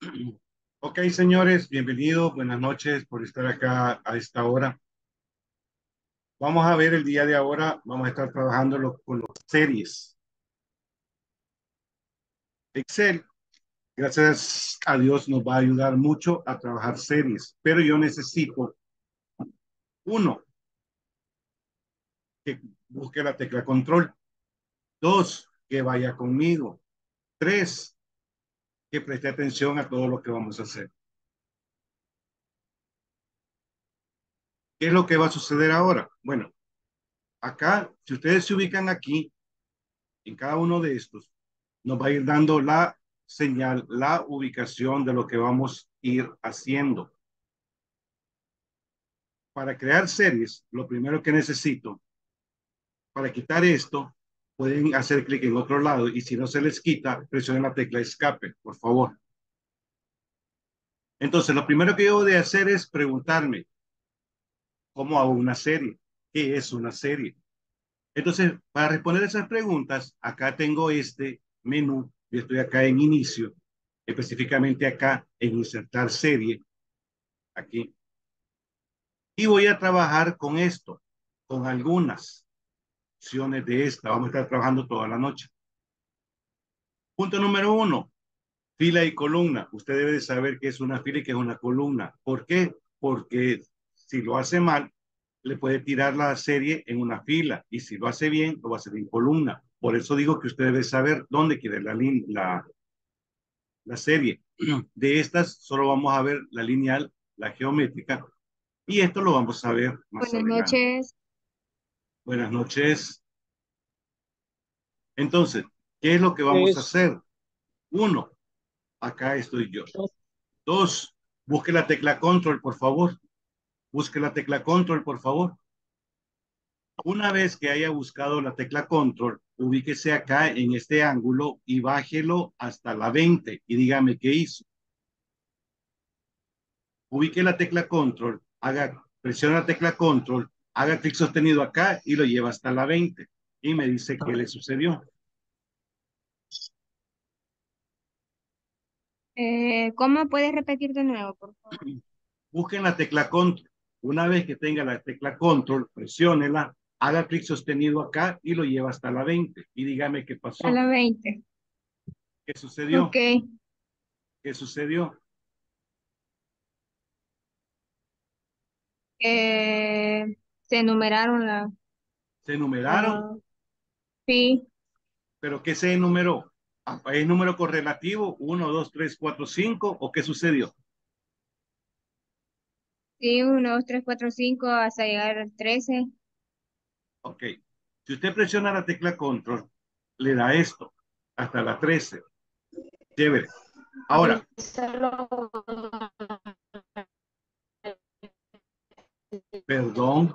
Ok, señores, bienvenidos, buenas noches por estar acá a esta hora. Vamos a ver el día de ahora, vamos a estar trabajando con las series. Excel, gracias a Dios, nos va a ayudar mucho a trabajar series, pero yo necesito, uno, que busque la tecla control, dos, que vaya conmigo, tres, que preste atención a todo lo que vamos a hacer. ¿Qué es lo que va a suceder ahora? Bueno, acá, si ustedes se ubican aquí, en cada uno de estos, nos va a ir dando la señal, la ubicación de lo que vamos a ir haciendo. Para crear series, lo primero que necesito, para quitar esto, pueden hacer clic en otro lado y si no se les quita, presionen la tecla escape, por favor. Entonces, lo primero que yo de hacer es preguntarme, ¿cómo hago una serie? ¿Qué es una serie? Entonces, para responder esas preguntas, acá tengo este menú. Yo estoy acá en inicio, específicamente acá en insertar serie, aquí. Y voy a trabajar con esto, con algunas opciones de esta. Vamos a estar trabajando toda la noche. Punto número uno, fila y columna. Usted debe de saber qué es una fila y qué es una columna. ¿Por qué? Porque si lo hace mal, le puede tirar la serie en una fila y si lo hace bien, lo va a hacer en columna. Por eso digo que usted debe saber dónde quiere la serie. De estas solo vamos a ver la lineal, la geométrica y esto lo vamos a ver más Buenas adelante. noches. Buenas noches. Entonces, ¿qué es lo que vamos a Es, hacer? Uno, acá estoy yo. Dos, busque la tecla control, por favor. Busque la tecla control, por favor. Una vez que haya buscado la tecla control, ubíquese acá en este ángulo y bájelo hasta la 20 y dígame qué hizo. Ubique la tecla control, presiona la tecla control, haga clic sostenido acá y lo lleva hasta la 20 y me dice qué le sucedió. ¿Cómo puedes repetir de nuevo, por favor? Busquen la tecla control. Una vez que tenga la tecla control, presiónela, haga clic sostenido acá y lo lleva hasta la 20 y dígame qué A pasó. la 20. ¿Qué Ok. sucedió? ¿Qué sucedió? Se enumeraron Se enumeraron, la- sí, pero ¿qué se enumeró? ¿Es número correlativo? ¿Uno, 2, 3, 4, 5? ¿O qué sucedió? sí, 1, 2, 3, 4, 5, hasta llegar al 13. Ok. Si usted presiona la tecla control, le da esto, hasta la 13. Chévere. Ahora, perdón.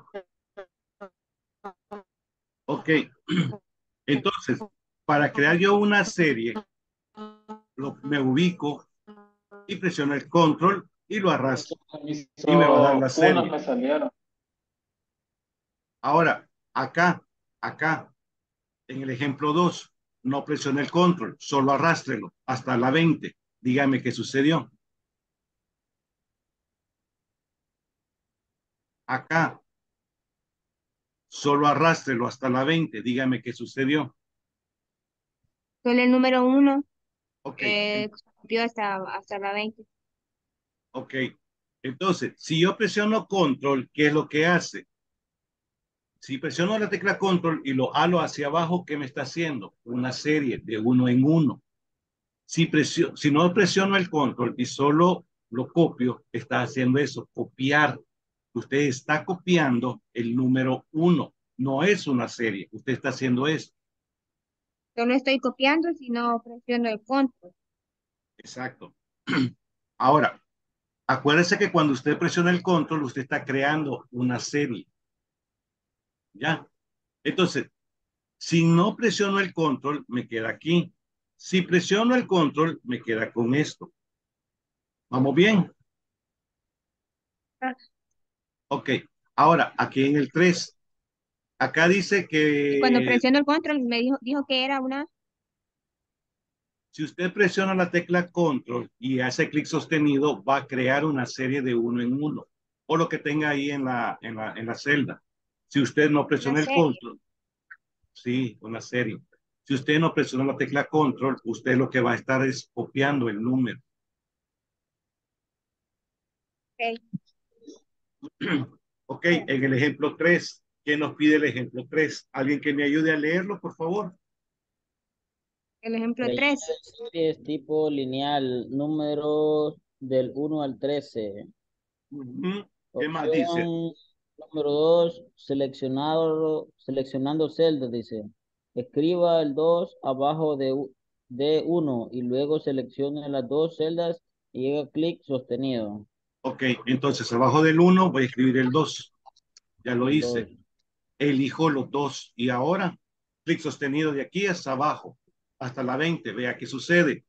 Ok. Entonces, para crear yo una serie, me ubico y presiono el control y lo arrastro y me va a dar la unas serie. me salieron. Ahora, acá, en el ejemplo 2 no presione el control, solo arrástrelo hasta la 20. Dígame qué sucedió. Acá, solo arrástrelo hasta la 20. Dígame qué sucedió. Solo el número 1 Ok, copió hasta la 20. ok. Entonces, si yo presiono control, ¿qué es lo que hace? Si presiono la tecla control y lo halo hacia abajo, ¿qué me está haciendo? Una serie de uno en uno. Si no presiono el control y solo lo copio, está haciendo eso, copiar. Usted está copiando el número uno. No es una serie. Usted está haciendo eso. Solo estoy copiando si no presiono el control. Exacto. Ahora, acuérdese que cuando usted presiona el control, usted está creando una serie. ¿Ya? Entonces, si no presiono el control, me queda aquí. Si presiono el control, me queda con esto. ¿Vamos bien? Ah, Ok. Ahora, aquí en el 3 acá dice y cuando que presiono el control me dijo que era una. Si usted presiona la tecla control y hace clic sostenido, va a crear una serie de uno en uno, o lo que tenga ahí en la celda. Si usted no Una presiona el serie. control, sí, una serie. Si usted no presiona la tecla control, usted lo que va a estar es copiando el número. Ok. Ok, en el ejemplo 3, ¿quién nos pide el ejemplo 3? ¿Alguien que me ayude a leerlo, por favor? El ejemplo Rellena 3. de series tipo lineal, números del 1 al 13. Ujú. ¿Qué más dice? Opción número 2, seleccionando celdas, dice. Escriba el 2 abajo de 1 y luego seleccione las dos celdas y haga clic sostenido. Ok, entonces abajo del 1 voy a escribir el 2. Ya lo El 2. hice. Elijo los dos. Y ahora, clic sostenido de aquí hasta abajo, hasta la 20. Vea qué sucede.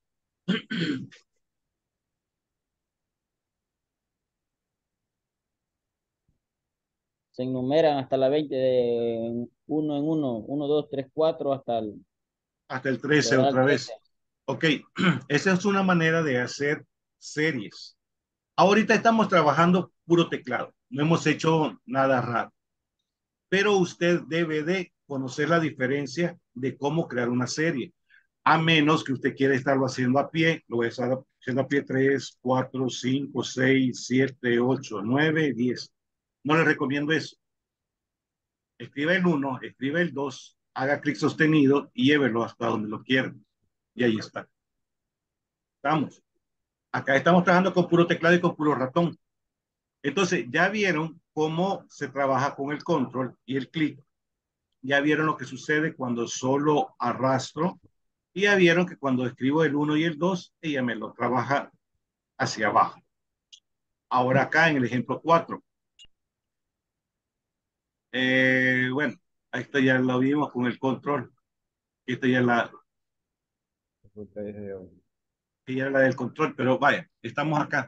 Se enumeran hasta la 20 de uno en uno, uno, 2, 3, 4 hasta Hasta el 13 llegar al otra 13. vez. Ok, esa es una manera de hacer series. Ahorita estamos trabajando puro teclado. No hemos hecho nada raro. Pero usted debe de conocer la diferencia de cómo crear una serie. A menos que usted quiera estarlo haciendo a pie, lo voy a estar haciendo a pie 3, 4, 5, 6, 7, 8, 9, 10. No le recomiendo eso. Escriba el 1, escriba el 2, haga clic sostenido y llévelo hasta donde lo quieran. Y ahí está. Estamos. Acá estamos trabajando con puro teclado y con puro ratón. Entonces, ya vieron cómo se trabaja con el control y el clic. Ya vieron lo que sucede cuando solo arrastro. Y ya vieron que cuando escribo el 1 y el 2, ella me lo trabaja hacia abajo. Ahora acá en el ejemplo 4. Bueno, esto ya lo vimos con el control. Esta ya la del control, pero vaya, estamos acá.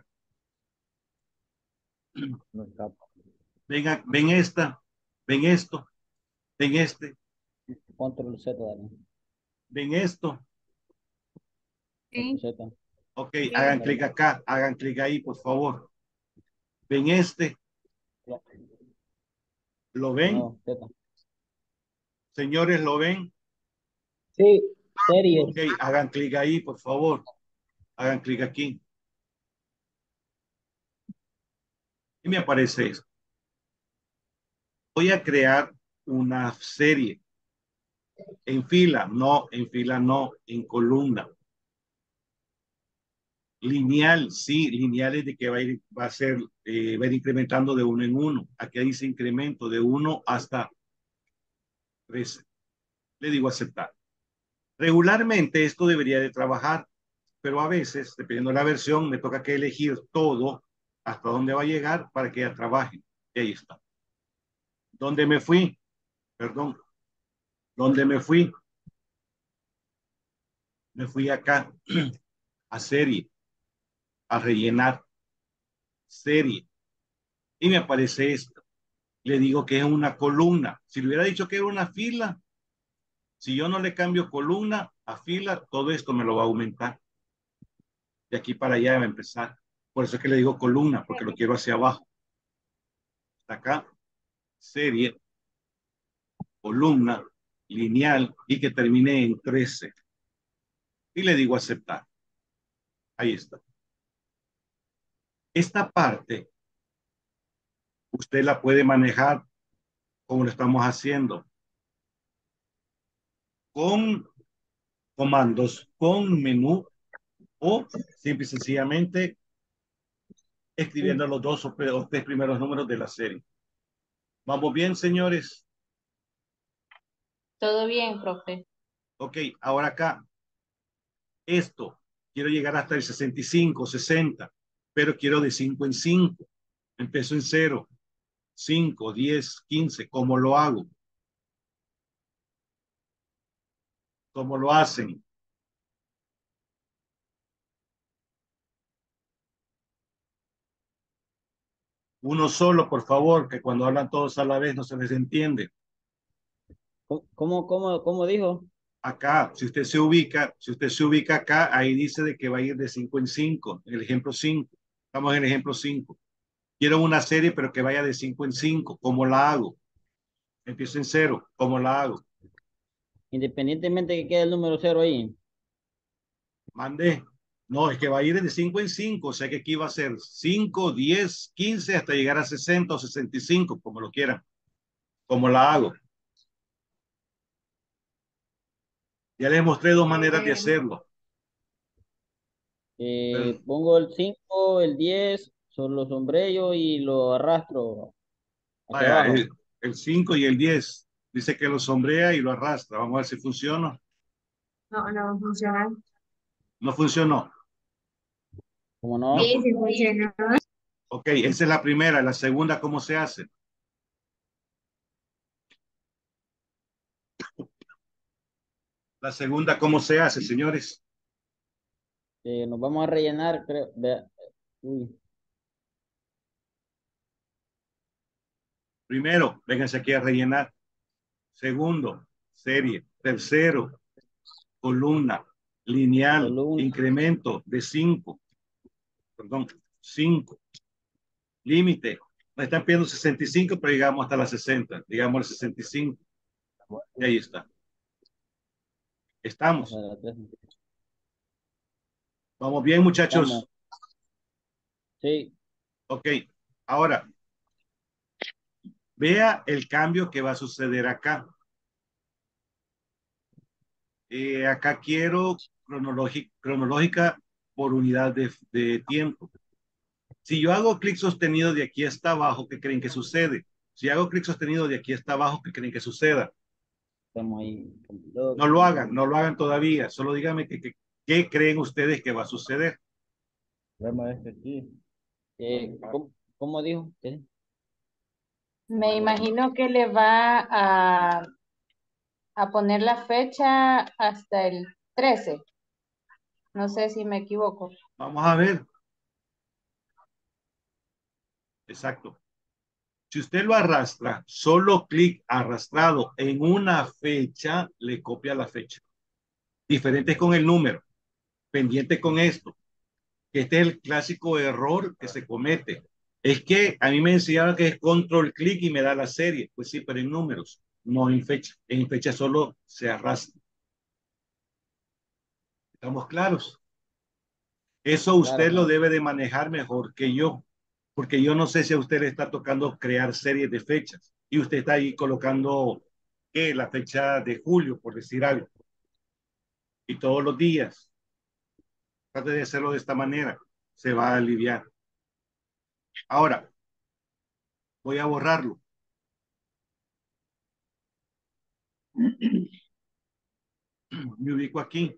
No está. Ven esta, ven esto, ven este, Control Z, dale. ven esto. Control Sí, Z. Ok, sí. hagan Ándale. clic acá, hagan clic ahí, por favor. Ven este, ¿lo ven? No, Z. Señores, ¿lo ven? Sí, Ok, series. hagan clic ahí, por favor. Hagan clic aquí. Y me aparece esto. Voy a crear una serie en fila no, en columna. Lineal, sí, lineal es de que va a ir incrementando de uno en uno. Aquí dice incremento de 1 hasta 13. Le digo aceptar. Regularmente esto debería de trabajar, pero a veces, dependiendo de la versión, me toca que elegir todo hasta dónde va a llegar para que ya trabaje. Y ahí está. ¿Dónde me fui? Perdón. ¿Dónde me fui? Me fui acá a serie, a rellenar serie. Y me aparece esto. Le digo que es una columna. Si le hubiera dicho que era una fila, si yo no le cambio columna a fila, todo esto me lo va a aumentar. De aquí para allá va a empezar. Por eso es que le digo columna, porque lo quiero hacia abajo. Acá, serie, columna, lineal y que termine en 13. Y le digo aceptar. Ahí está. Esta parte usted la puede manejar como lo estamos haciendo, con comandos, con menú o simple y sencillamente escribiendo los dos o tres primeros números de la serie. ¿Vamos bien, señores? Todo bien, profe. Ok, ahora acá, esto, quiero llegar hasta el 65, 60, pero quiero de 5 en 5. Empiezo en 0, 5, 10, 15. ¿Cómo lo hago? ¿Cómo lo hacen? Uno solo, por favor, que cuando hablan todos a la vez no se les entiende. ¿Cómo dijo? Acá, si usted se ubica acá, ahí dice de que va a ir de 5 en 5, en el ejemplo 5. Estamos en el ejemplo 5. Quiero una serie, pero que vaya de 5 en 5. ¿Cómo la hago? Empiezo en cero. ¿Cómo la hago? Independientemente que quede el número cero ahí. Mandé. No, es que va a ir de 5 en 5. O sea que aquí va a ser 5, 10, 15, hasta llegar a 60 o 65, como lo quieran. ¿Cómo la hago? Ya les mostré dos maneras de hacerlo. Pero, Pongo el 5, el 10, son los sombreros y lo arrastro hacia vaya, abajo. el 5 y el 10. Dice que lo sombrea y lo arrastra. Vamos a ver si funciona. No, no funciona. No funcionó. ¿Cómo No, no? Sí, sí funciona. ok, esa es la primera. La segunda, ¿cómo se hace? La segunda, ¿cómo se hace, señores? Nos vamos a rellenar, creo. Uy, Primero, vénganse aquí a rellenar. Segundo, serie. Tercero, columna, lineal, columna. incremento de 5, perdón, 5. Límite. Me están pidiendo 65, pero llegamos hasta las 60. Digamos el 65. Y ahí está. Estamos. Vamos bien, Estamos. muchachos. Sí, Ok. Ahora, vea el cambio que va a suceder acá. Acá quiero cronológica por unidad de tiempo. Si yo hago clic sostenido de aquí hasta abajo, ¿qué creen que sucede? Si hago clic sostenido de aquí hasta abajo, ¿qué creen que suceda? estamos ahí. No lo hagan todavía. Solo díganme qué creen ustedes que va a suceder. Vemos este aquí. ¿Cómo dijo? ¿Qué? Me imagino que le va a poner la fecha hasta el 13. No sé si me equivoco. Vamos a ver. Exacto. Si usted lo arrastra, solo clic arrastrado en una fecha, le copia la fecha. Diferente con el número. Pendiente con esto. Este es el clásico error que se comete. Es que a mí me enseñaron que es control clic y me da la serie. Pues sí, pero en números, no en fecha. En fecha solo se arrastra. ¿Estamos claros? Eso Claro, usted lo claro. debe de manejar mejor que yo, porque yo no sé si a usted le está tocando crear series de fechas y usted está ahí colocando la fecha de julio, por decir algo, y todos los días. Trate de hacerlo de esta manera, se va a aliviar. Ahora, voy a borrarlo. Me ubico aquí,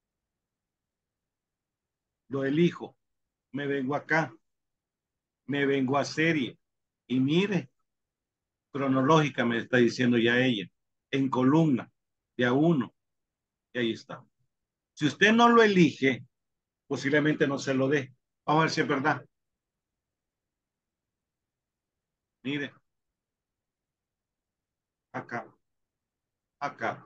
lo elijo, me vengo acá, me vengo a serie y mire, cronológica me está diciendo ya ella, en columna, de a uno, y ahí está. Si usted no lo elige, posiblemente no se lo dé. Vamos a ver si es verdad. Mire, acá, acá,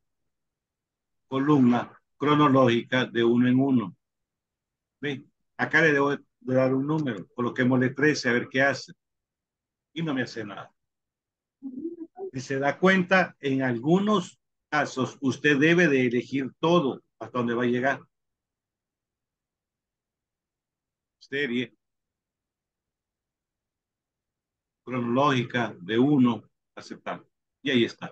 columna cronológica de uno en uno. ¿Ve? Acá le debo de dar un número, coloquémosle 13 a ver qué hace. Y no me hace nada. Si se da cuenta, en algunos casos usted debe de elegir todo hasta donde va a llegar. Serie cronológica de uno, aceptar. Y ahí está.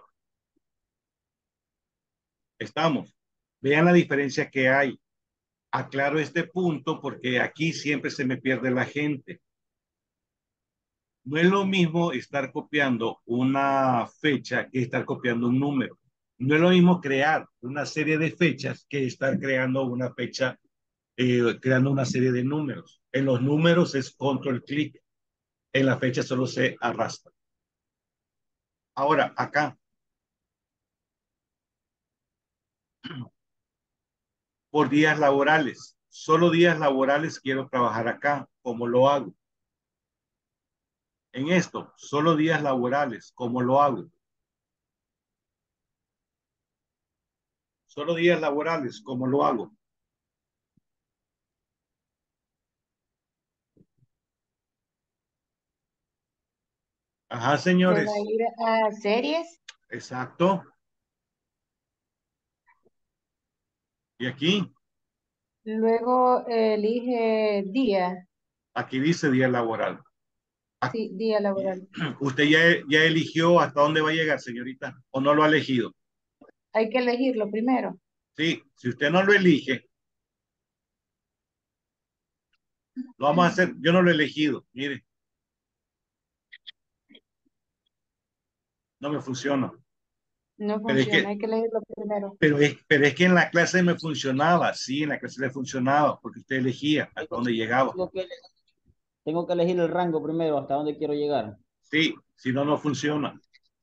Estamos. Vean la diferencia que hay. Aclaro este punto porque aquí siempre se me pierde la gente. No es lo mismo estar copiando una fecha que estar copiando un número. No es lo mismo crear una serie de fechas que estar creando una fecha, creando una serie de números. En los números es control clic, en la fecha solo se arrastra. Ahora, acá, por días laborales, solo días laborales quiero trabajar acá. ¿Cómo lo hago? En esto, solo días laborales. ¿Cómo lo hago? Solo días laborales, ¿cómo lo hago? Ajá, Se va a señores. ir a series. Exacto. Y aquí, Luego elige día. aquí dice día laboral. Ah, Sí, día laboral. ¿usted ya eligió hasta dónde va a llegar, señorita? ¿O no lo ha elegido? Hay que elegirlo primero. Sí, si usted no lo elige, lo vamos a hacer. Yo no lo he elegido. Mire, no me funciona. No Pero es funciona, que, hay que elegirlo primero. pero es que en la clase me funcionaba. Sí, en la clase le funcionaba porque usted elegía hasta Tengo, dónde llegaba. tengo que elegir el rango primero, hasta dónde quiero llegar. Sí, si no, no funciona.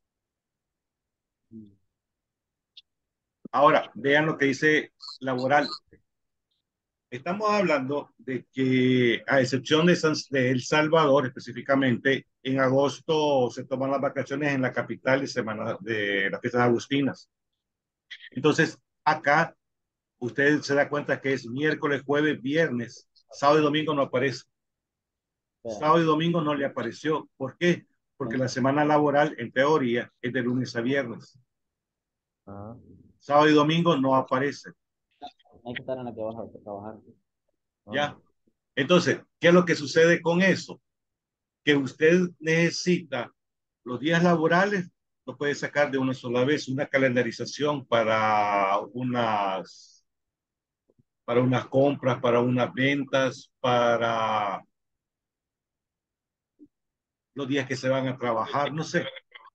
Ahora, vean lo que dice laboral. Estamos hablando de que, a excepción de El Salvador, específicamente, en agosto se toman las vacaciones en la capital de las fiestas agustinas. Entonces, acá usted se da cuenta que es miércoles, jueves, viernes, sábado y domingo no aparece. Espera. Sábado y domingo no le apareció. ¿Por qué? Porque la semana laboral, en teoría, es de lunes a viernes. Ajá. Sábado y domingo no aparece. Hay que estar en la que vas a trabajar. Ah, ¿Ya? Entonces, ¿qué es lo que sucede con eso? Que usted necesita los días laborales, lo puede sacar de una sola vez, una calendarización para unas compras, para unas ventas, para los días que se van a trabajar, no sé,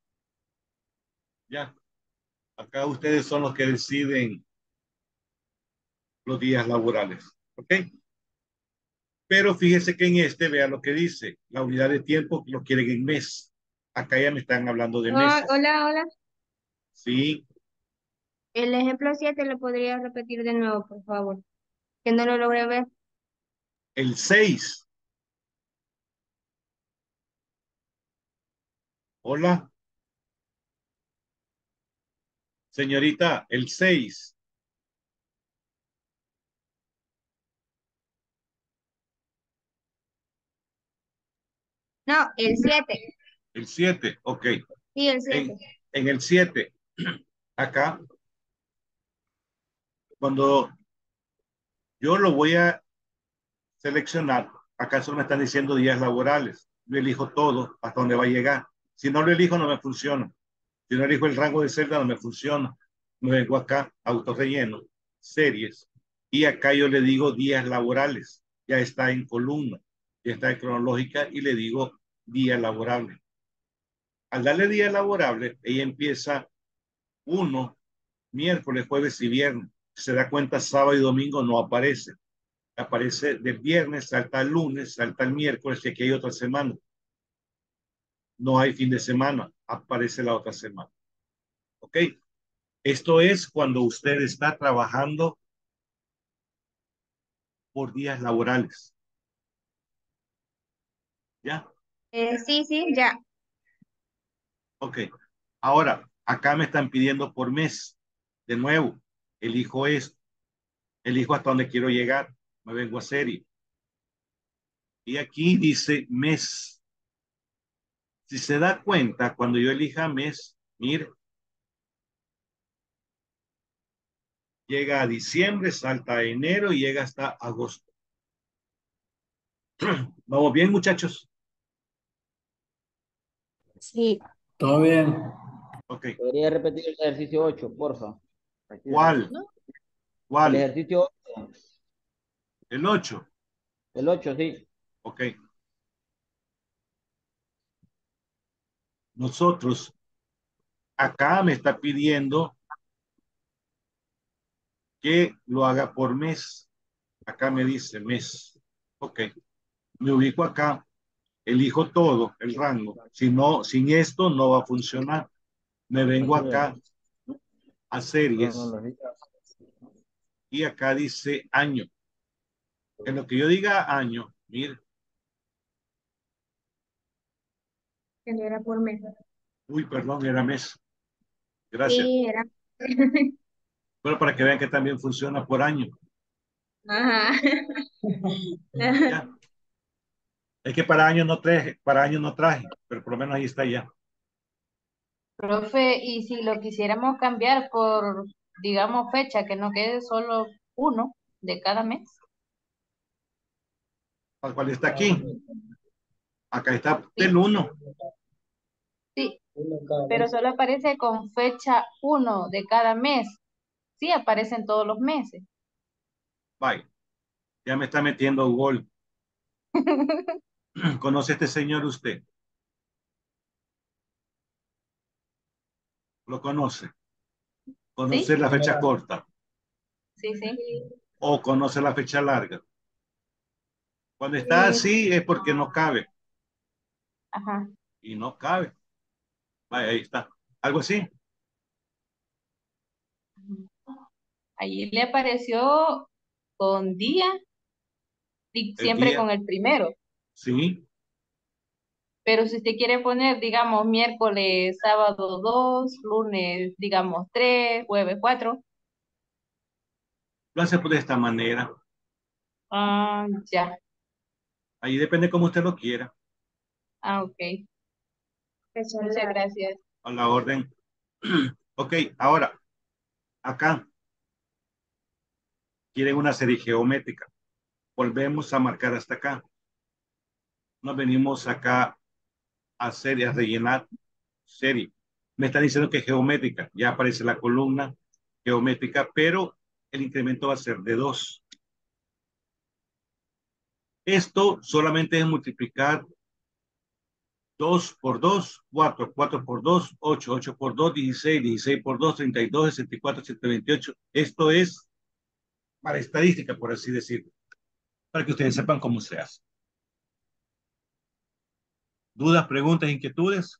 ya. Acá ustedes son los que deciden los días laborales, ¿ok? Pero fíjese que en este, vea lo que dice, la unidad de tiempo lo quieren en mes. Acá ya me están hablando de Ah, meses, hola, hola. ¿sí? El ejemplo 7 lo podría repetir de nuevo, por favor, que no lo logré ver. El 6, hola, señorita, el 6. No, el 7. El 7, ok. Sí, el En, 7. en el 7, acá, cuando yo lo voy a seleccionar, acá solo me están diciendo días laborales. Yo elijo todo hasta donde va a llegar. Si no lo elijo, no me funciona. Si no elijo el rango de celda, no me funciona. Me vengo acá, autorrelleno, series, y acá yo le digo días laborales. Ya está en columna, ya está en cronológica y le digo día laborable. Al darle día laborable, ella empieza uno, miércoles, jueves y viernes. Se da cuenta, sábado y domingo no aparece. Aparece del viernes, salta el lunes, salta el miércoles y aquí hay otra semana. No hay fin de semana, aparece la otra semana. ¿Ok? Esto es cuando usted está trabajando por días laborales. ¿Ya? Sí, sí, ya. Ok. Ahora, acá me están pidiendo por mes. De nuevo, elijo esto. Elijo hasta donde quiero llegar. Me vengo a serie. Y aquí dice mes. Si se da cuenta, cuando yo elija mes, mire, llega a diciembre, salta a enero y llega hasta agosto. ¿Vamos bien, muchachos? Sí. Todo bien. Ok. ¿Podría repetir el ejercicio 8, porfa? ¿Cuál? ¿No? El ¿Cuál? ejercicio 8, El 8. el 8, sí. Ok. Nosotros, acá me está pidiendo que lo haga por mes. Acá me dice mes. Ok. Me ubico acá, elijo todo, el rango. Si no, sin esto no va a funcionar. Me vengo acá a series Cronología. y acá dice año. En lo que yo diga año, mire, Que no era por mes. uy, perdón, era mes. Gracias. Sí, era. Pero para que vean que también funciona por año. Ajá. Ya. Es que para año no traje, pero por lo menos ahí está ya. Profe, y si lo quisiéramos cambiar por, digamos, fecha, que no quede solo uno de cada mes. ¿Cuál está aquí? Acá está del Sí, 1. sí, pero solo aparece con fecha uno de cada mes. Sí, aparecen todos los meses. Bye. Ya me está metiendo gol. ¿Conoce a este señor usted? ¿Lo conoce? ¿Conoce Sí, la fecha corta? sí, sí. ¿O conoce la fecha larga? Cuando está Sí. así es porque no cabe. Ajá. Y no cabe. Vaya, ahí está. Algo así. Ahí le apareció con día y El siempre día. con el primero. Sí. Pero si usted quiere poner, digamos, miércoles, sábado 2, lunes, digamos, 3, jueves 4. Lo hace de esta manera. Ah, ya. Ahí depende cómo usted lo quiera. Ah, ok. Fecha Muchas larga. gracias. A la orden. Ok, ahora, acá quieren una serie geométrica. Volvemos a marcar hasta acá. Nos venimos acá a serie, a rellenar serie. Me están diciendo que es geométrica. Ya aparece la columna geométrica, pero el incremento va a ser de 2. Esto solamente es multiplicar 2 por 2, 4, 4 por 2, 8, 8 por 2, 16, 16 por 2, 32, 64, 128. Esto es para estadística, por así decirlo, para que ustedes sepan cómo se hace. ¿Dudas, preguntas, inquietudes?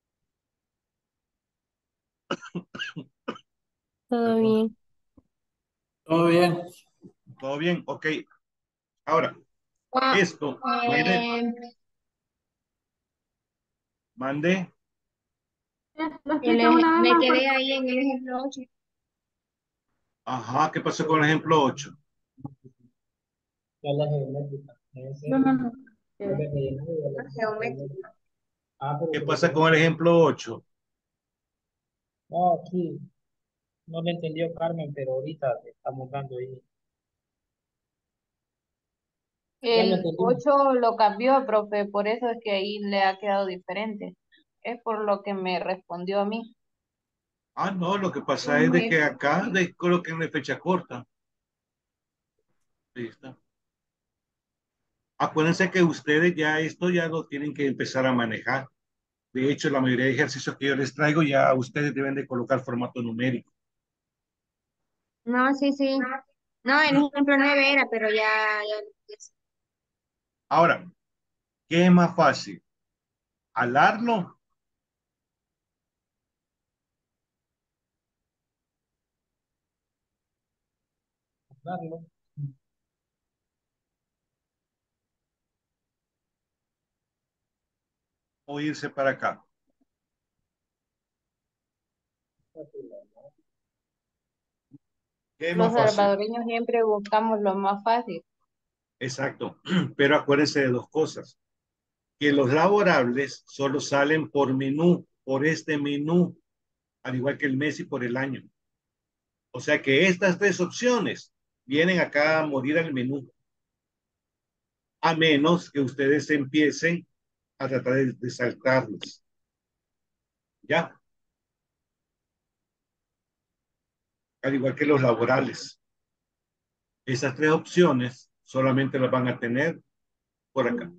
Todo Perdón. bien. Todo bien. ¿Todo bien? Ok. Ahora, Ah, esto, mande, eh, mande. Lo explicamos nada me más quedé porque ahí en el ejemplo 8. Ajá, ¿qué pasó con el ejemplo 8? ya la geométrica. No, no, no. Geométrica. ¿Qué pasa con el ejemplo 8? No, sí, no le entendió Carmen, pero ahorita le estamos dando ahí. Ya lo El entendí. 8 lo cambió, profe, por eso es que ahí le ha quedado diferente. Es por lo que me respondió a mí. Ah, no, lo que pasa es de Sí. que acá coloquen de fecha corta. Ahí está. Acuérdense que ustedes ya esto ya lo tienen que empezar a manejar. De hecho, la mayoría de ejercicios que yo les traigo ya ustedes deben de colocar formato numérico. No, sí, sí. No, el ejemplo 9 era, pero Ahora, ¿qué es más fácil? ¿Alarlo Claro. o irse para acá? ¿Qué es Los más fácil? salvadoreños siempre buscamos lo más fácil. Exacto. Pero acuérdense de dos cosas. Que los laborables solo salen por menú, por este menú, al igual que el mes y por el año. O sea que estas tres opciones vienen acá a morir al menú, a menos que ustedes empiecen a tratar de saltarlos. ¿Ya? Al igual que los laborales. Esas tres opciones solamente las van a tener por acá.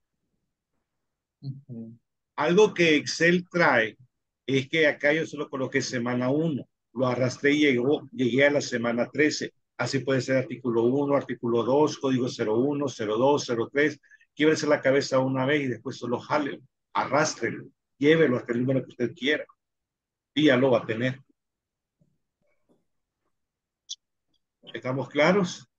Ujú. Algo que Excel trae es que acá yo solo coloqué semana 1, lo arrastré y llegué a la semana 13. Así puede ser artículo 1, artículo 2, código 01, 02, 03. Quiebrese la cabeza una vez y después solo jale, arrástrelo, llévelo hasta el número que usted quiera y ya lo va a tener. ¿Estamos claros?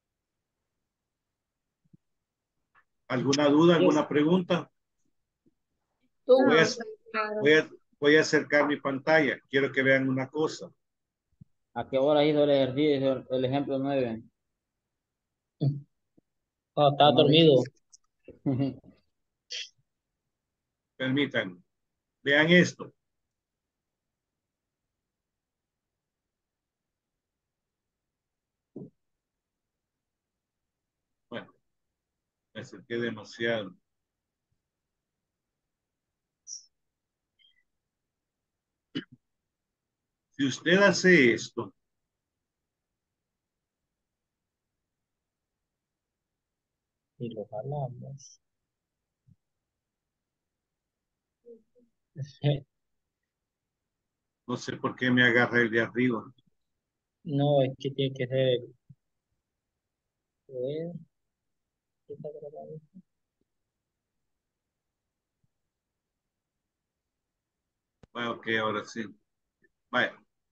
¿Alguna duda, Yes. alguna pregunta? Voy a, No, claro. voy a, voy a acercar mi pantalla. Quiero que vean una cosa. ¿A qué hora hizo el ejercicio, el ejemplo 9? Oh, estaba No vi. dormido. Permítanme. Vean esto. Bueno, me acerqué demasiado. Si usted hace esto, Y lo jalamos. no sé por qué me agarra el de arriba. No, es que tiene que ser el... a ver, ¿qué está grabado? Bueno, ok, ahora sí. Vaya.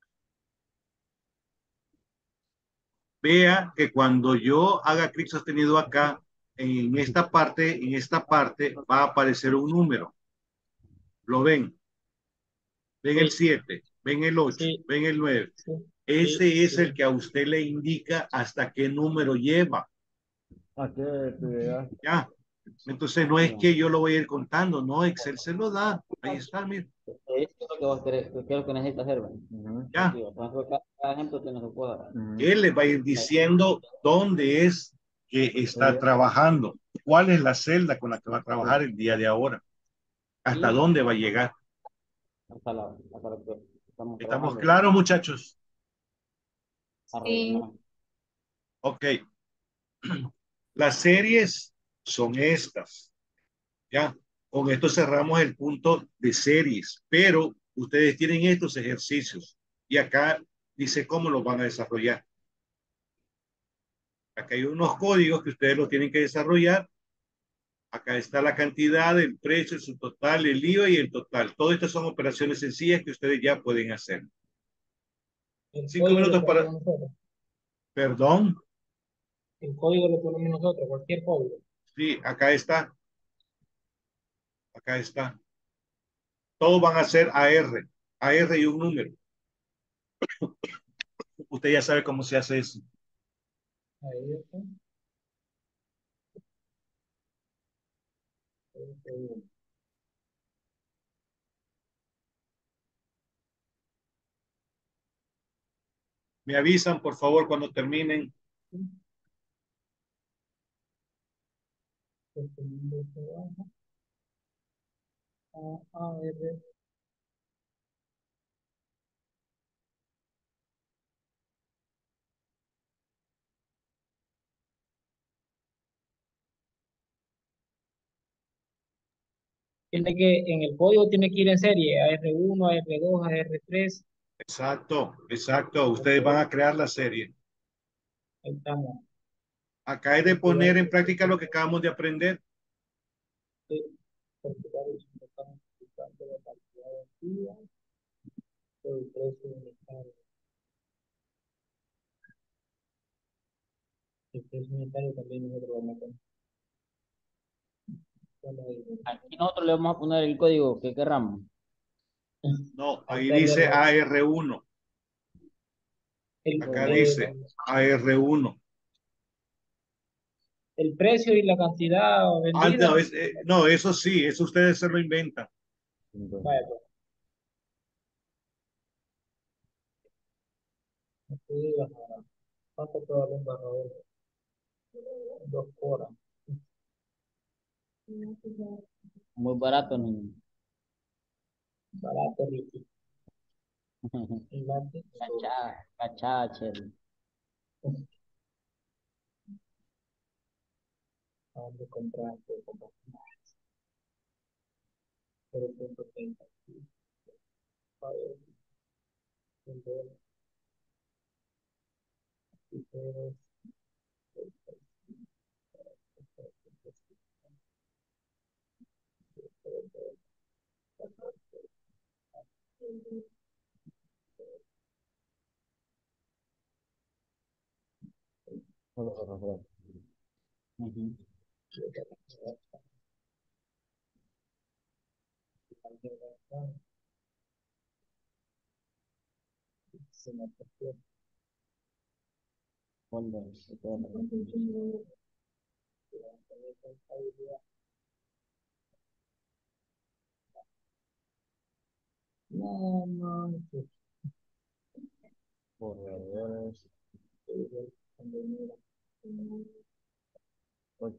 Vea que cuando yo haga clic sostenido acá, en esta parte va a aparecer un número. ¿Lo ven? Ven el Sí, 7, ven el 8, sí, ven el 9. sí, sí, Ese es el sí. que a usted le indica hasta qué número lleva. ¿A qué actividad? Ya. Entonces no es que yo lo voy a ir contando, no, Excel se lo da. Ahí está, mire. Eso es lo que vos querés, qué es lo que necesitas hacer, ¿verdad? Ya. Sí, entonces cada ejemplo tiene su cuadra. Él le va a ir diciendo dónde es que está trabajando, cuál es la celda con la que va a trabajar el día de ahora, hasta Y dónde va a llegar. hasta lo que estamos ¿Estamos trabajando. claros, muchachos? A Sí. rellenar. Ok. Las series son estas. Ya. Con esto cerramos el punto de series, pero ustedes tienen estos ejercicios y acá dice cómo los van a desarrollar. Acá hay unos códigos que ustedes los tienen que desarrollar. Acá está la cantidad, el precio, su total, el IVA y el total. Todas estas son operaciones sencillas que ustedes ya pueden hacer. El 5 minutos para, ponemos nosotros. perdón, El código lo ponemos nosotros, cualquier código. sí, acá está. Todos van a ser AR y un número. Usted ya sabe cómo se hace eso. Ahí está. Me avisan, por favor, cuando terminen. Tiene que, en el código tiene que ir en serie, AR1, AR2, AR3. Exacto, exacto. Ok, Ustedes van a crear la serie. ahí estamos. Acá es de Activar poner en el práctica lo que acabamos de aprender. certificado de estamos aplicando la cantidad de días, el precio unitario. El precio unitario también nosotros vamos a poner. Aquí nosotros le vamos a poner el código que querramos. No, Ahí ahí está el dice error. AR1. Acá dice AR1. El precio y la cantidad Ah, vendida. no, no, eso sí, eso ustedes se lo inventan. Vaya, pues, aquí bajará. ¿Cuánto puede valer un barrador? 2 horas. Muy barato, niño. Barato, Ricky. Y lápiz, Cachá, chévere. ¿a dónde compraste? Compraste 0.30. A ver, $100, ceros, Ujú. se me perdió. folders y todas las cosas. No, no, Borradores. Ok.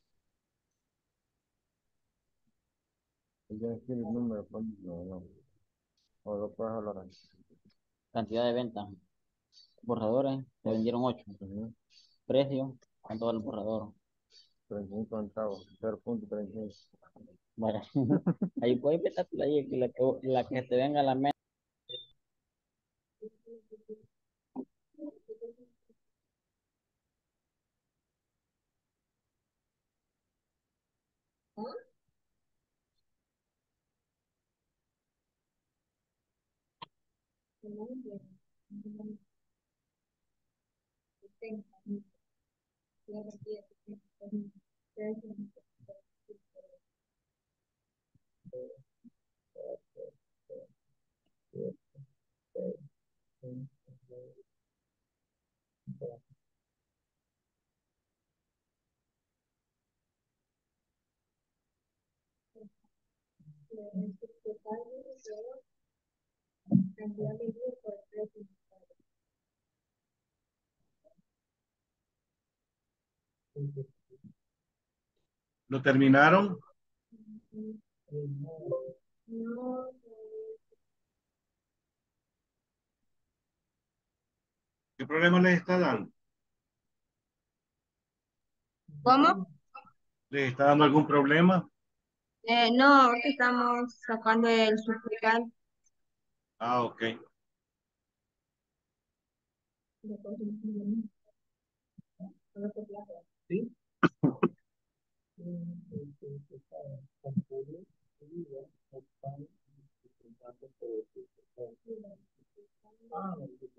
Ya escribí el número, pues, no, no. O lo puedes hablar ahí. Cantidad de ventas. Borradores, se vendieron 8. Precio, ¿cuánto vale el borrador? 35 centavos, 0.36. Vaya. Ahí puedes meter la que te venga a la mente. ¿Lo terminaron? ¿Qué problema les está dando? ¿Cómo? ¿Les está dando algún problema? No, ahorita estamos sacando el suplicar. Ah, ok. sí. Ah,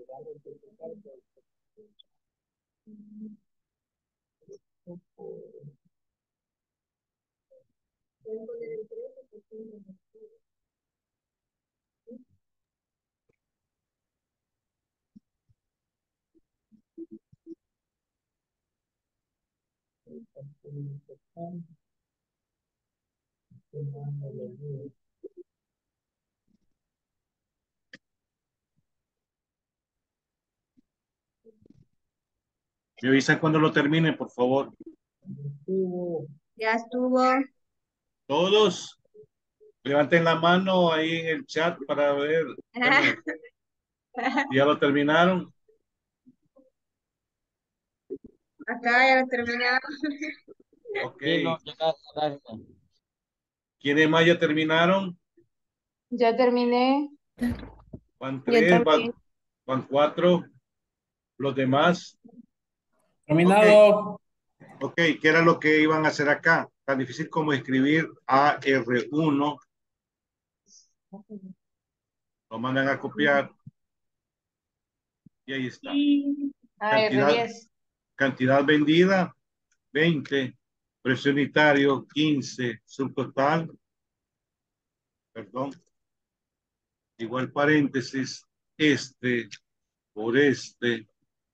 Me avisan cuando lo terminen, por favor. Ya estuvo. Todos, levanten la mano ahí en el chat para ver. Bueno, ya lo terminaron. Acá ya lo terminamos. Ok. Sí, no, ya casi. ¿Quiénes más ya terminaron? Ya terminé. Van Yo tres, también. van cuatro. Los demás. Ok, terminado. ok. ¿Qué era lo que iban a hacer acá? Tan difícil como escribir AR1. Lo mandan a copiar. Y ahí está. Cantidad, AR10. cantidad vendida, 20. Precio unitario, 15. Subtotal, perdón. Igual paréntesis, este por este.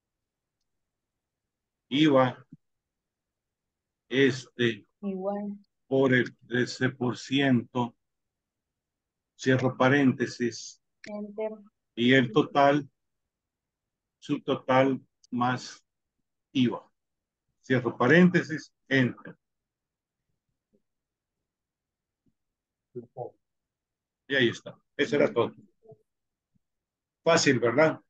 IVA, este Igual. por el 13%. Cierro paréntesis. Enter. Y el total, subtotal más IVA. Cierro paréntesis, enter. Y ahí está. Eso era todo. Fácil, ¿verdad?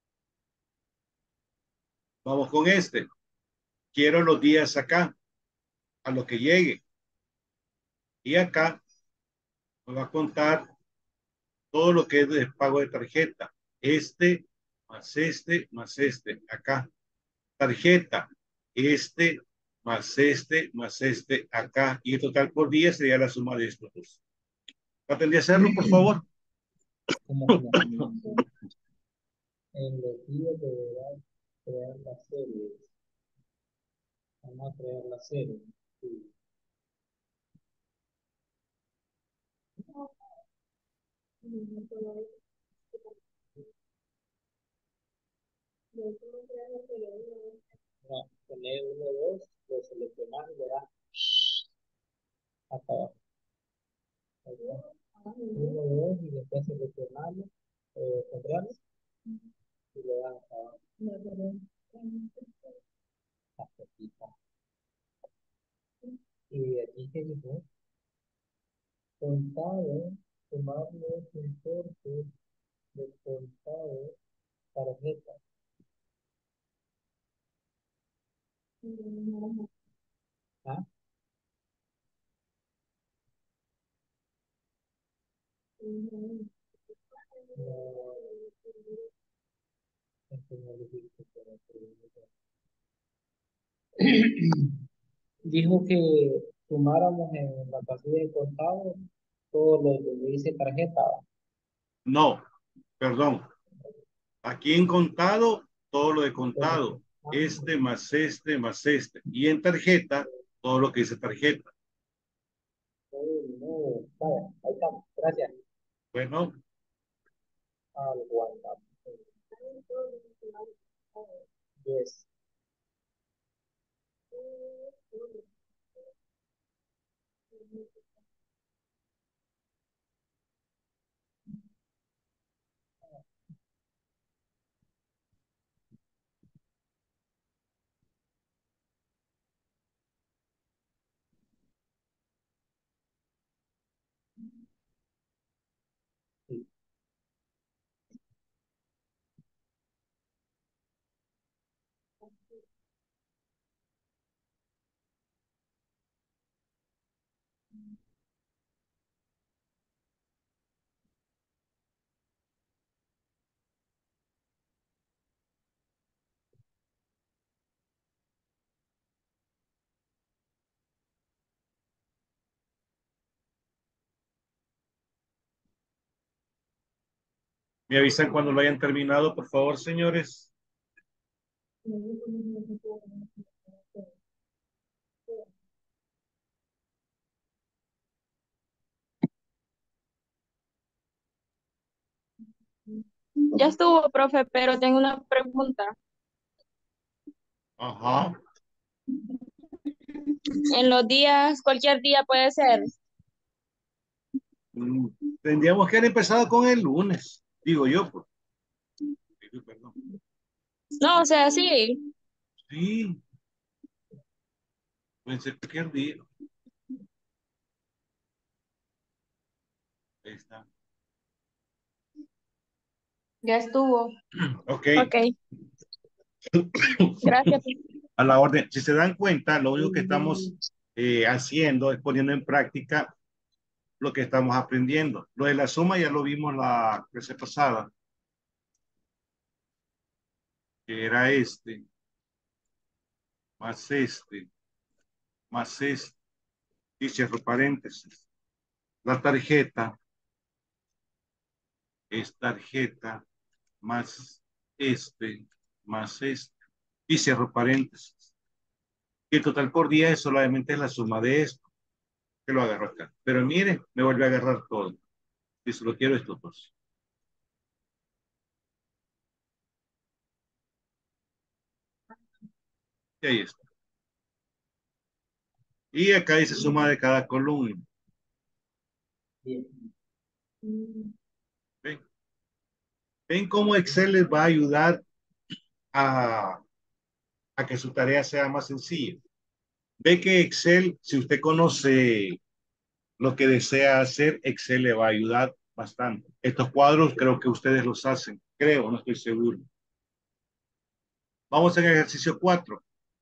Vamos con este. Quiero los días acá, a lo que llegue. Y acá me va a contar todo lo que es de pago de tarjeta. Este, más este, acá. Tarjeta, más este, acá. Y el total por día sería la suma de estos dos. ¿Traten de hacerlo, por favor? Como en los días deberás crear la serie. Vamos a crear la serie. Sí. Poner uno, dos, lo seleccionas y le das hasta abajo. Ahí está. Uno, dos, y después seleccionarlo, comprarlo, y le das hasta abajo. Hasta aquí está. Y aquí que dice, contado, tomar los importes del contado, tarjeta. ¿Ah? No, esto no lo dijiste, dijo que sumáramos en la casilla de contado todo lo que dice tarjeta. No, perdón. Aquí en contado, todo lo de contado. Este más este más este. Y en tarjeta, todo lo que dice tarjeta. No, vaya, ahí estamos. Gracias. Bueno, Al guardar. Yes. Sí. me avisan cuando lo hayan terminado, por favor, señores. Ya estuvo, profe, pero tengo una pregunta. Ajá. En los días, cualquier día puede ser. Mm, Tendríamos que haber empezado con el lunes, digo yo. Pues. Perdón. No, o sea, sí. Sí, puede ser cualquier día. Ahí está. Ya estuvo. Ok, Ok, gracias. a la orden. Si se dan cuenta, lo único que estamos haciendo es poniendo en práctica lo que estamos aprendiendo. Lo de la suma ya lo vimos la clase pasada, que era este, más este, más este, y cierro paréntesis. La tarjeta es tarjeta más este, y cierro paréntesis. Y el total por día es solamente la suma de esto, que lo agarro acá. Pero mire, me vuelve a agarrar todo. Y solo quiero estos dos. Y ahí está. Y acá dice suma de cada columna. Bien. ¿Ven? ¿Ven cómo Excel les va a ayudar a, a que su tarea sea más sencilla? Ve que Excel, si usted conoce lo que desea hacer, Excel le va a ayudar bastante. Estos cuadros creo que ustedes los hacen. Creo, no estoy seguro. Vamos al ejercicio 4.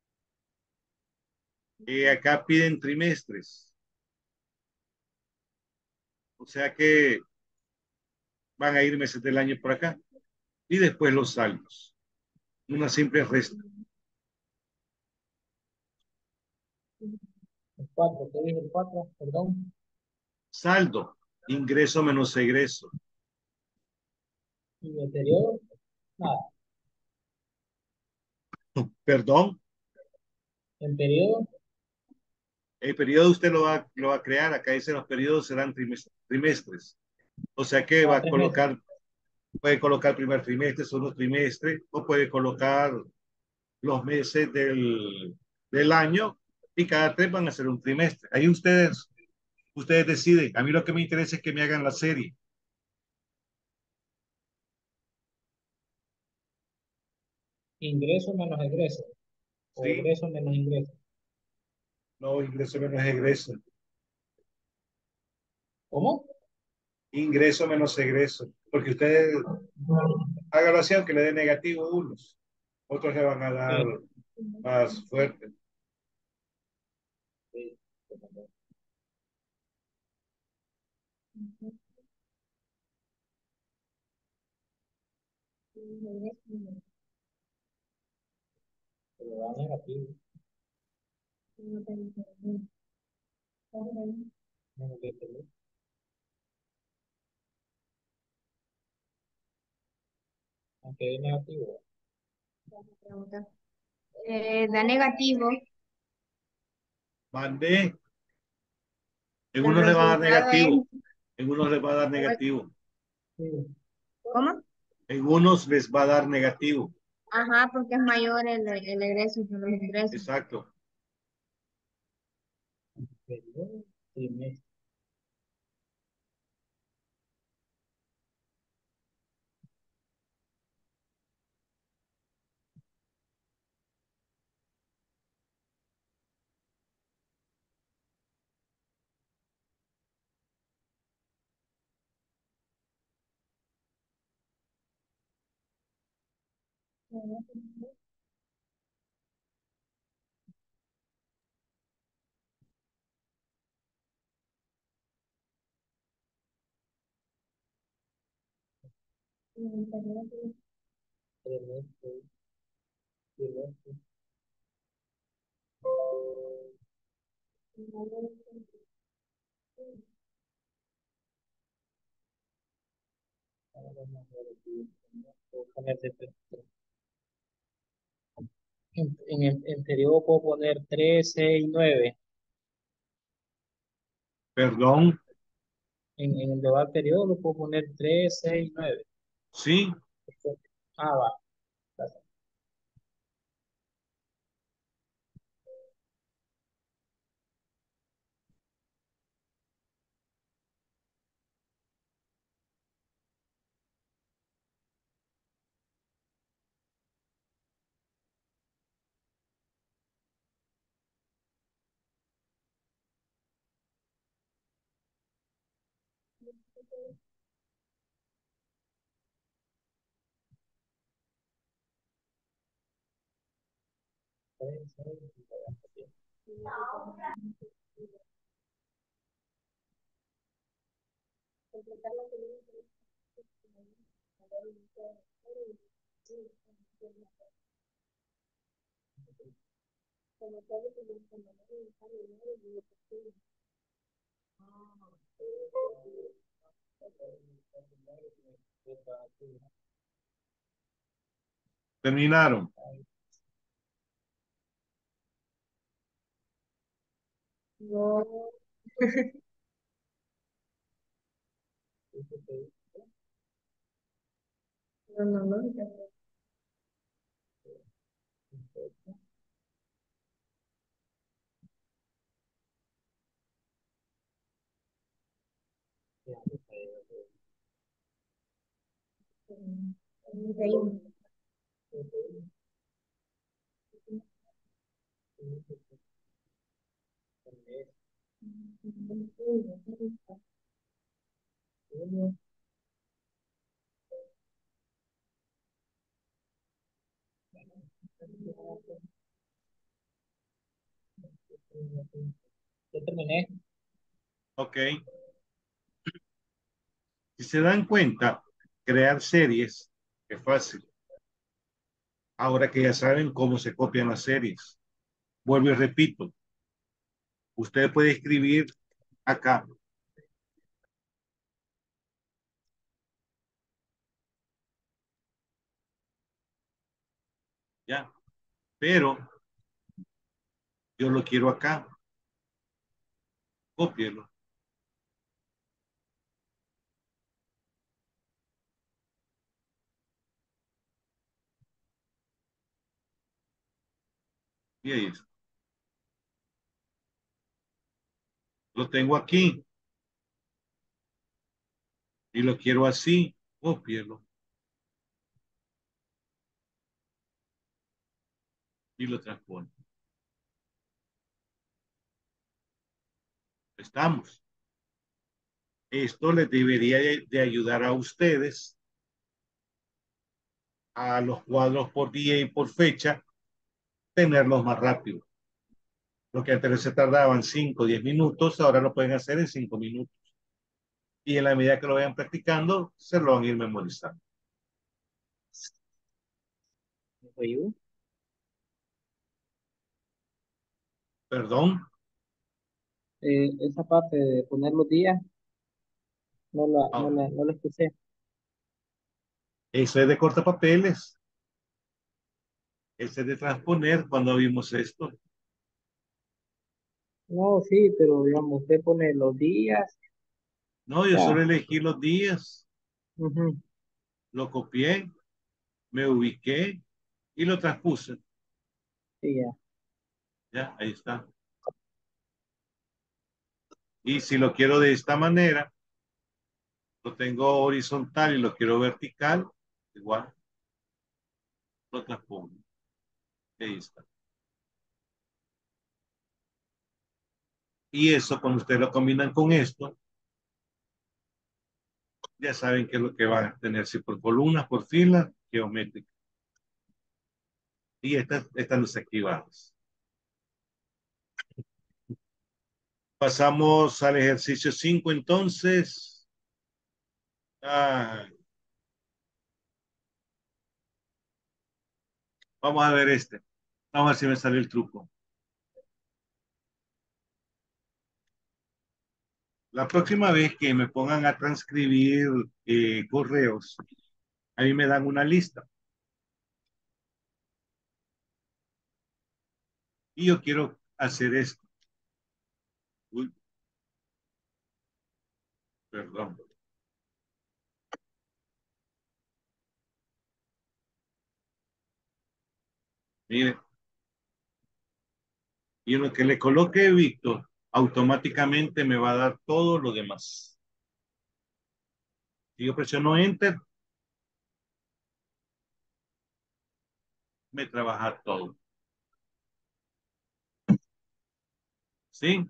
Acá piden trimestres. O sea que van a ir meses del año por acá. Y después los saldos. Una simple resta. El 4, ¿qué dice el 4? Perdón. Saldo, ingreso menos egreso. Y el periodo, nada. Perdón, En periodo, el periodo usted lo va a crear. Acá dice los periodos serán trimestres. O sea que va cada a 3 meses. colocar, puede colocar primer trimestre, segundo trimestre, o puede colocar los meses del año y cada 3 van a ser un trimestre. Ahí ustedes deciden. A mí lo que me interesa es que me hagan la serie. Ingreso menos egreso. O ¿Sí? egreso menos ingreso. No, ingreso menos egreso. ¿Cómo? Ingreso menos egreso. Porque ustedes háganlo así aunque le dé negativo unos. Otros le van a dar Sí, más fuerte. sí. Pero da negativo. Menos 20.000. Aunque es negativo. Da negativo. Mandé. En El unos le va a dar resultado es, negativo. En unos les va a dar negativo. Sí. ¿cómo? En unos les va a dar negativo. Ajá, porque es mayor el egreso que los ingresos. Exacto. Periodo trimestre. Trimestre. Trimestre. Ahora vamos a ver aquí. Puedo poner en periodo puedo poner 3, 6, 9. Perdón. En el global periodo lo puedo poner 3, 6, 9. Sí. Ah, va. Gracias. Tres, seis, Terminaron. No, no, no, no. Ya terminé. Ok. Si se dan cuenta, crear series es fácil. Ahora que ya saben cómo se copian las series. Vuelvo y repito. Usted puede escribir acá. Ya. Pero yo lo quiero acá. Cópielo. Y ahí está. Lo tengo aquí y lo quiero así. Copielo y lo transpongo. Estamos. Esto les debería de ayudar a ustedes a los cuadros por día y por fecha, tenerlos más rápido. Lo que antes se tardaban 5 o 10 minutos, ahora lo pueden hacer en 5 minutos. Y en la medida que lo vayan practicando, se lo van a ir memorizando. Oye, Perdón, esa parte de poner los días, ah, no la escuché. eso es de cortapapeles, ese es de transponer cuando vimos esto. No, sí, pero digamos, usted pone los días, No, yo ya. solo elegí los días, Ujú, lo copié, me ubiqué y lo transpuse. sí, ya. Ya, ahí está. Y si lo quiero de esta manera, lo tengo horizontal y lo quiero vertical, igual lo transpongo. Ahí está. Y eso, cuando ustedes lo combinan con esto, ya saben qué es lo que van a tener, si por columnas, por filas, geométrica. Y estas están desactivadas. Pasamos al ejercicio 5 entonces. Ah, vamos a ver este. Vamos a ver si me sale el truco. La próxima vez que me pongan a transcribir correos, a mí me dan una lista. Y yo quiero hacer esto. Uy, perdón. Mire, y en lo que le coloque Víctor, automáticamente me va a dar todo lo demás. Si yo presiono Enter, me trabaja todo. ¿Sí?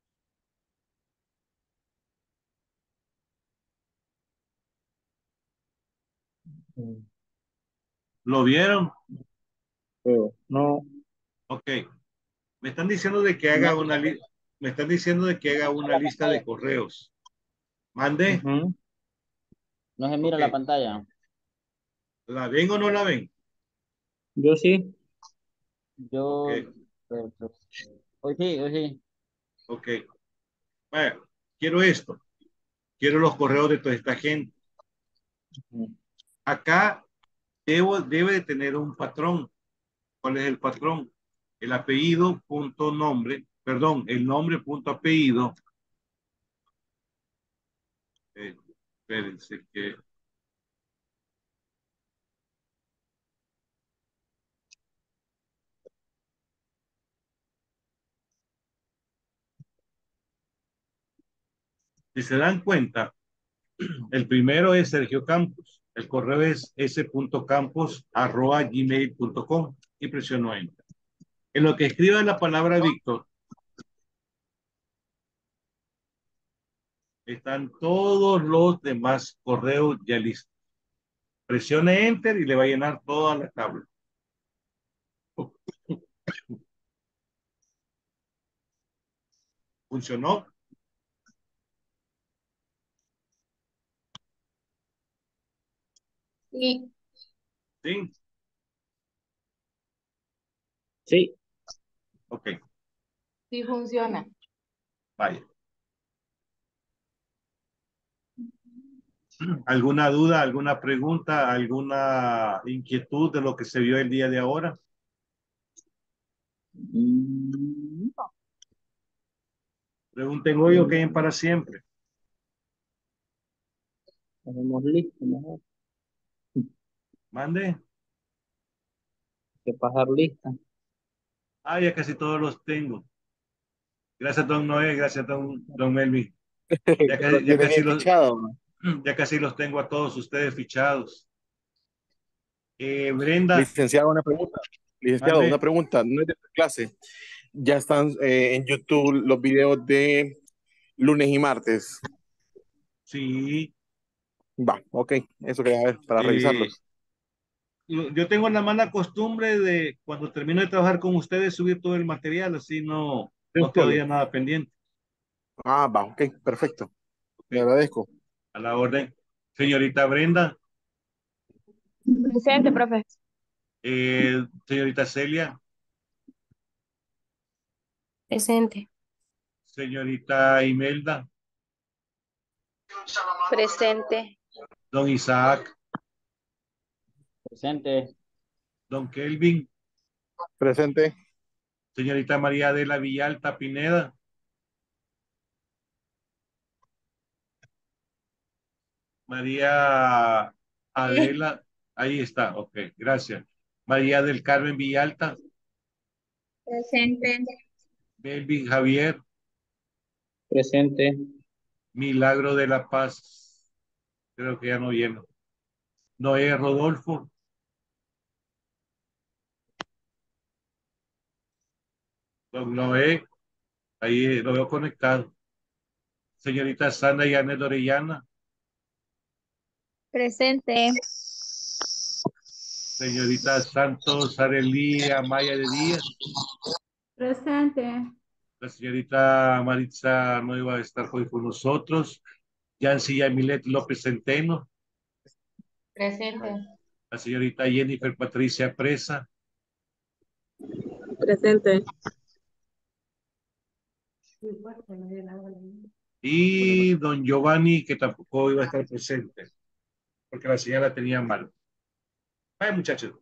Mm, ¿Lo vieron? pero no, Ok. Me están diciendo de que No haga se una mira, lista. Me están diciendo de que haga no se mira una la lista de pantalla. correos. Mande. ujú, No se mira Ok. la pantalla. ¿La ven o no la ven? yo sí. Ok. Yo, pero- pero- hoy sí, hoy sí. Ok. Vaya, quiero esto. Quiero los correos de toda esta gente. Ujú, Acá debe de tener un patrón. ¿Cuál es el patrón? El apellido punto nombre, perdón, el nombre punto apellido. Espérense que si se dan cuenta, el primero es Sergio Campos, el correo es s.campos@gmail.com y presiono Enter. En lo que escriba la palabra Víctor, están todos los demás correos ya listos. Presione Enter y le va a llenar toda la tabla. ¿Funcionó? Sí, Sí. sí, Ok, Sí funciona. vaya. ¿Alguna duda, alguna pregunta, alguna inquietud de lo que se vio el día de ahora? No. Pregunten hoy o queden para siempre. tenemos listo, mejor Mande. que pasar lista. Ah, ya casi todos los tengo. Gracias, don Noé, gracias, don Melvin. Ya lo tiene bien fichado, ¿no? Ya casi los tengo a todos ustedes fichados. Brenda, Licenciado, una pregunta. Licenciado, una mande. pregunta. No es de esta clase. Ya están en YouTube los videos de lunes y martes. Sí, Va, ok. Eso quería ver para eh, revisarlos. yo tengo la mala costumbre de cuando termino de trabajar con ustedes subir todo el material, así De un no quedo solo. ya nada pendiente. Ah, va, ok. Perfecto. Ok, Le agradezco. a la orden. Señorita Brenda, Presente, profe. señorita Celia, Presente. señorita Imelda, Presente. don Isaac, Presente. don Kelvin, Presente. señorita María Adela Villalta Pineda, María Adela, ahí está, ok, gracias. María del Carmen Villalta, Presente. Melvin Javier, Presente. Milagro de la Paz, creo que ya no lleno. Noé Rodolfo, don Noé, ahí lo veo conectado. Señorita Sandra Yanet Orellana, Presente. señorita Santos Arelí Amaya de Díaz, Presente. la señorita Maritza no iba a estar hoy con nosotros, Yancy Yamilet López Centeno, Presente. la señorita Jennifer Patricia Presa Presente. y don Giovanni, que tampoco iba a estar presente, porque la señora tenía mal. Vaya, muchachos,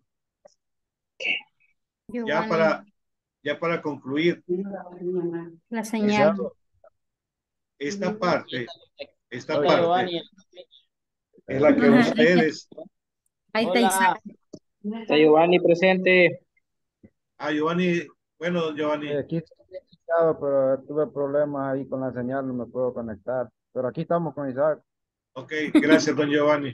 ya Giovanni, para, ya para concluir, la señal. esta, esta parte, esta Está parte Giovanni. es la que Ajá, ustedes, ahí está Isaac. Hola. Está Giovanni presente. Giovanni, bueno, don Giovanni, Aquí estoy conectado, pero tuve problemas ahí con la señal, no me puedo conectar. Pero aquí estamos con Isaac. ok, gracias, don Giovanni.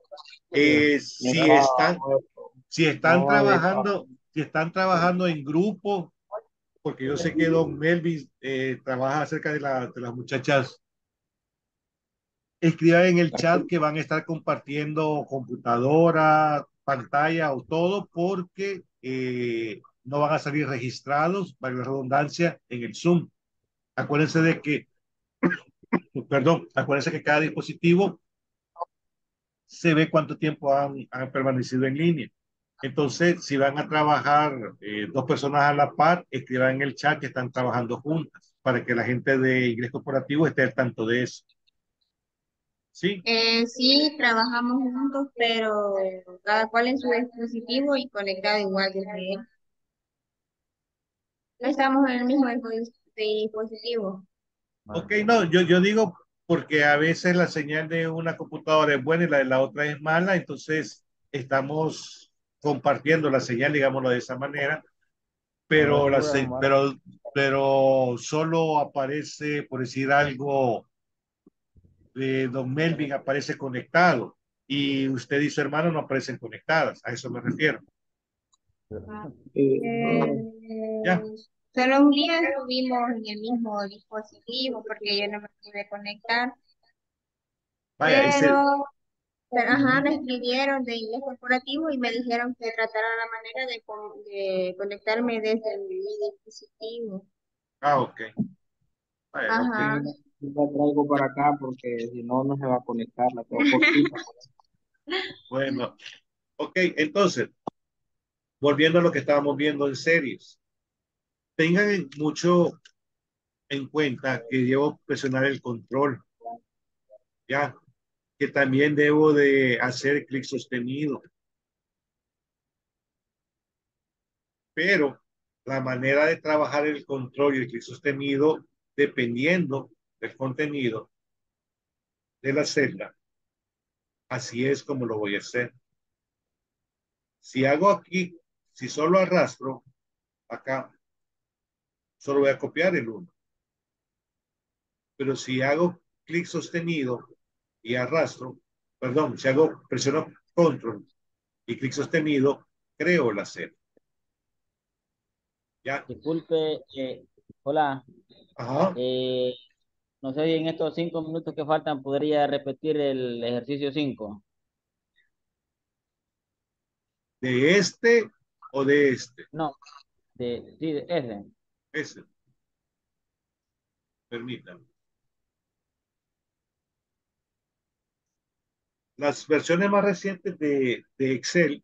No va bien. Si están trabajando en grupo, porque yo sé que don Melvin trabaja acerca de las muchachas, escriban en el chat que van a estar compartiendo computadora, pantalla o todo, porque no van a salir registrados, para la redundancia, en el Zoom. Acuérdense de que, perdón, acuérdense que cada dispositivo se ve cuánto tiempo han permanecido en línea. Entonces, si van a trabajar dos personas a la par, escriban en el chat que están trabajando juntas para que la gente de inglés corporativo esté al tanto de eso. ¿Sí? Sí, trabajamos juntos, pero cada cual en su dispositivo y conectado igual desde él. No estamos en el mismo dispositivo. Ok, no, yo digo porque a veces la señal de una computadora es buena y la de la otra es mala, entonces estamos compartiendo la señal, digámoslo de esa manera, Bueno, pero, eso voy a sumar. pero solo aparece, por decir algo, don Melvin aparece conectado y usted y su hermano no aparecen conectadas, a eso me refiero. Eh, Ya, Solo un día estuvimos en el mismo dispositivo porque yo no me pude conectar, vaya, pero ajá, me escribieron de inglés corporativo y me dijeron que tratara la manera de conectarme desde mi dispositivo. ok, vaya, ok, Ajá. La traigo para acá porque si no, no se va a conectar. La tengo cortita. bueno, ok, entonces, volviendo a lo que estábamos viendo en series, tengan mucho en cuenta que debo presionar el control, ya, que también debo de hacer clic sostenido, pero la manera de trabajar el control y el clic sostenido, dependiendo del contenido de la celda, así es como lo voy a hacer. Si hago aquí, si solo arrastro acá, solo voy a copiar el 1. Pero si hago clic sostenido y arrastro, perdón, si hago, presiono control y clic sostenido, creo la celda. ¿Ya? Disculpe, hola, Ajá. eh, no sé si en estos 5 minutos que faltan podría repetir el ejercicio 5. ¿De este o de este? No, sí, de ese. Ese. Permítanme. Las versiones más recientes de Excel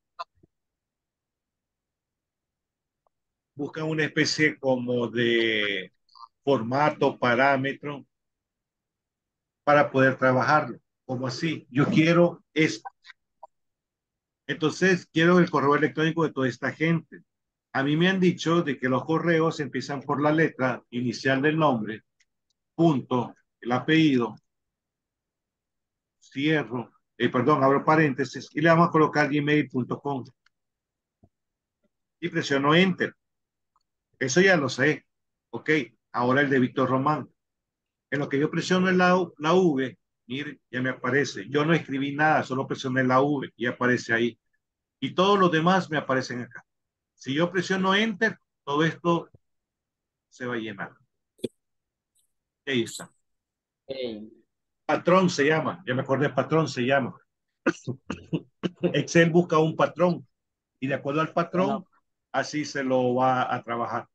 buscan una especie como de formato, parámetro para poder trabajarlo. Como así, yo quiero esto. Entonces, quiero el correo electrónico de toda esta gente. A mí me han dicho de que los correos empiezan por la letra inicial del nombre, punto, el apellido, cierro, perdón, abro paréntesis y le vamos a colocar gmail.com y presiono enter. Eso ya lo sé. Ok, ahora el de Víctor Román. En lo que yo presiono en la V, mire, ya me aparece. Yo no escribí nada, solo presioné la V y aparece ahí. Y todos los demás me aparecen acá. Si yo presiono Enter, todo esto se va a llenar. Ahí está. Ok, Patrón se llama, ya me acordé, patrón se llama. Excel busca un patrón y de acuerdo al bueno, patrón, así se lo va a trabajar.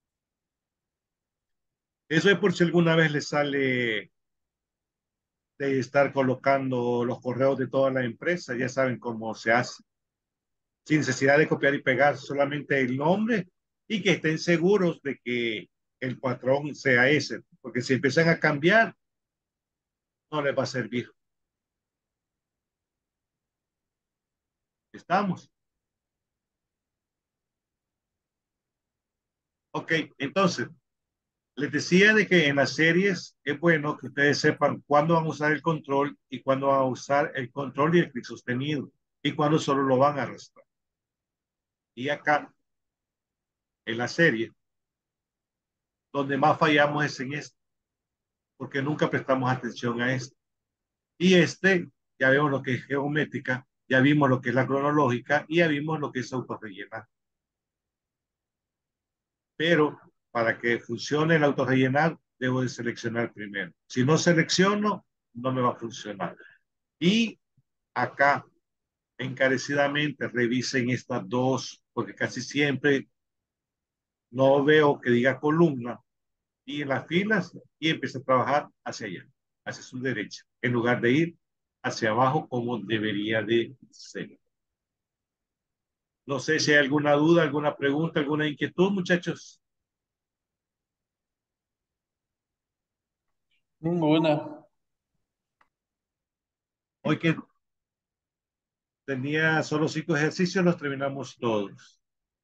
Eso es por si alguna vez le sale de estar colocando los correos de toda la empresa, ya saben cómo se hace. Sin necesidad de copiar y pegar solamente el nombre y que estén seguros de que el patrón sea ese, porque si empiezan a cambiar, no les va a servir. ¿Estamos? Ok, entonces, les decía de que en las series es bueno que ustedes sepan cuándo van a usar el control y cuándo van a usar el control y el clic sostenido y cuándo solo lo van a arrastrar. Y acá, en la serie, donde más fallamos es en esto, porque nunca prestamos atención a esto. Y ya vemos lo que es geométrica, ya vimos lo que es la cronológica y ya vimos lo que es autorrellenar. Pero para que funcione el autorrellenar, debo de seleccionar primero. Si no selecciono, no me va a funcionar. Y acá, encarecidamente, revisen estas dos, porque casi siempre no veo que diga columna y en las filas y empieza a trabajar hacia allá, hacia su derecha, en lugar de ir hacia abajo como debería de ser. No sé si hay alguna duda, alguna pregunta, alguna inquietud, muchachos. Ninguna. Hoy que tenía solo 5 ejercicios, los terminamos todos.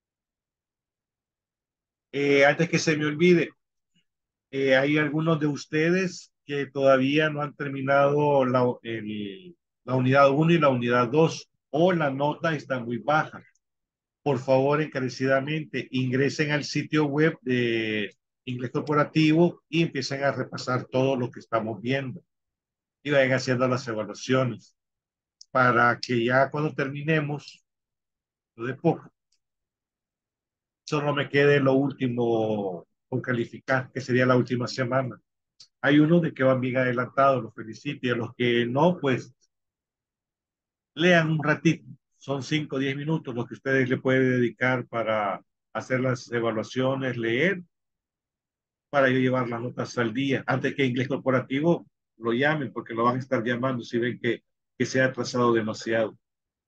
Antes que se me olvide, hay algunos de ustedes que todavía no han terminado la unidad 1 y la unidad 2 o la nota está muy baja. Por favor, encarecidamente, ingresen al sitio web de Inglés Corporativo y empiecen a repasar todo lo que estamos viendo y vayan haciendo las evaluaciones para que ya cuando terminemos, lo de poco, solo me quede lo último por calificar, que sería la última semana. Hay unos de que van bien adelantados, los felicito, y a los que no, pues lean un ratito. Son 5 o 10 minutos los que ustedes le pueden dedicar para hacer las evaluaciones, leer, para yo llevar las notas al día, antes que Inglés Corporativo lo llamen, porque lo van a estar llamando si ven que se ha atrasado demasiado.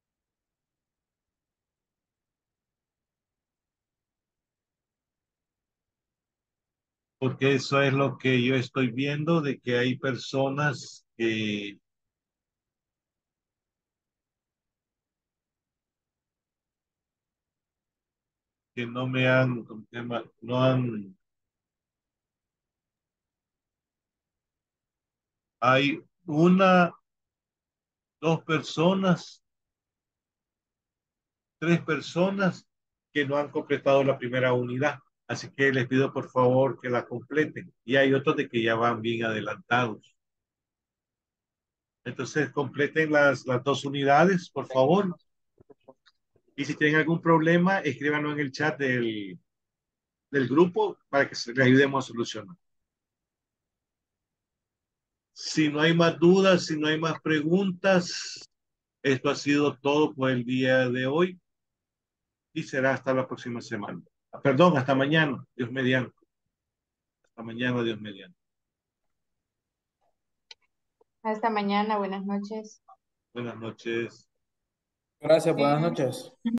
Porque eso es lo que yo estoy viendo, de que hay personas que no me han, ¿cómo se llama? No han, hay una, dos personas, tres personas que no han completado la primera unidad. Así que les pido por favor que la completen. Y hay otros de que ya van bien adelantados. Entonces completen las 2 unidades, por favor. Y si tienen algún problema, escríbanlo en el chat del grupo para que le ayudemos a solucionar. Si no hay más dudas, si no hay más preguntas, esto ha sido todo por el día de hoy y será hasta la próxima semana. Perdón, hasta mañana, Dios mediante. Hasta mañana, Dios mediante. Hasta mañana, buenas noches. Buenas noches. Gracias, buenas noches.